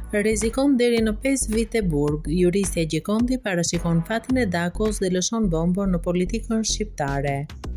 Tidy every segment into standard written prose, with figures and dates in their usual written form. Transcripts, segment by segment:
Rrezikon deri në 5 vite burg, juristja Gjekondi parashikon fatin e Dakos dhe lëshon bombën në politikën shqiptare.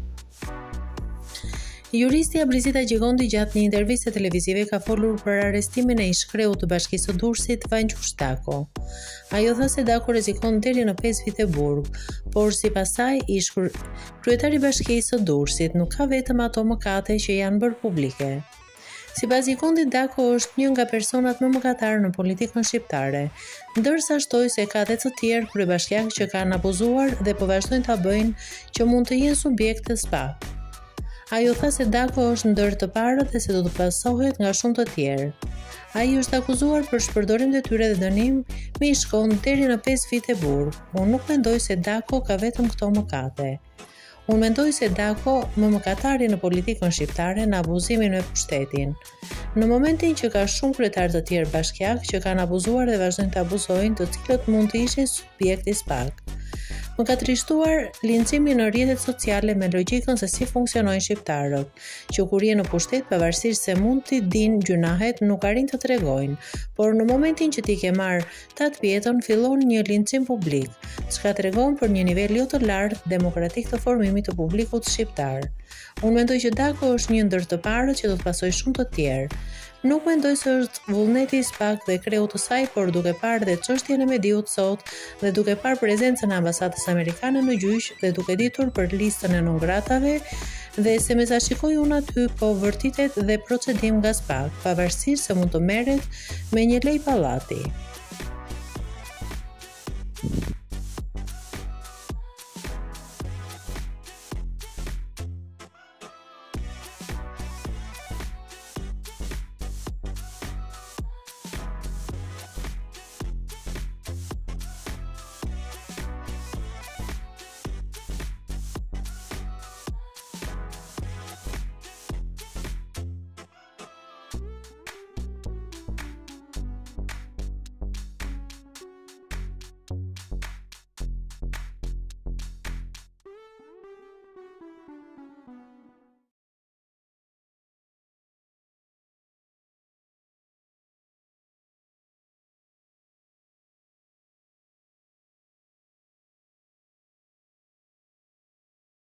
Juristja Brizita Gjekondi gjatë një interviste televizive ka folur për arrestimin e ish-kreut të Bashkisë së Durrësit Vajgjush Dako. Ajo tha se Dako rrezikon deri në 5 vite burg, por sipas saj kryetari i Bashkisë së Durrësit nuk ka vetëm ato mëkate që janë bërë publike. Sipas Gjekondit, Dako është një nga personat më mëkatarë në politikën shqiptare, ndërsa shtoi se ka edhe të tjerë kryebashkiak që kanë abuzuar dhe po vazhdojnë ta bëjnë që mund të jenë subjekte SPAK. Ajo tha se Dako është ndër të parët dhe se do të pasohet nga shumë të tjerë. Ai është akuzuar për shpërdorim detyre dhe dënim me i shkon deri në 5 vite burg. Unë nuk mendoj se Dako ka vetëm këto mëkate. Unë mendoj se Dako më mëkatari në politikën shqiptare në abuzimin me pushtetin. Në momentin që ka shumë kryetar të tjerë bashkiak që kanë abuzuar dhe vazhdojnë të abuzojnë, të cilët mund të ishin subjekti SPAK. Më ka trishtuar lincimi në rrjetet sociale me logjikën se si funksionojnë shqiptarët, që kur je në pushtet pavarësisht se mund t'i dinë gjunahet, nuk arrin të tregojnë, por në momentin që ti ke marrë tat pjetën, fillon një lincim publik, çka tregon për një nivel jo të lartë demokratik të formimit të publikut shqiptar. Unë mendoj që Dako është një ndër të parët që do të pasojë shumë të tjerë. Nuk mendoj se është vullneti i SPAK dhe kreu të saj, por duke parë dhe çështjen e Mediut sot dhe duke parë prezencën e ambasadës amerikane në gjyq dhe duke ditur për listën e non-gratave dhe se me sa shikoj unë aty, po vërtitet dhe procedim nga SPAK, pavarësisht se mund të merret me një lej pallati.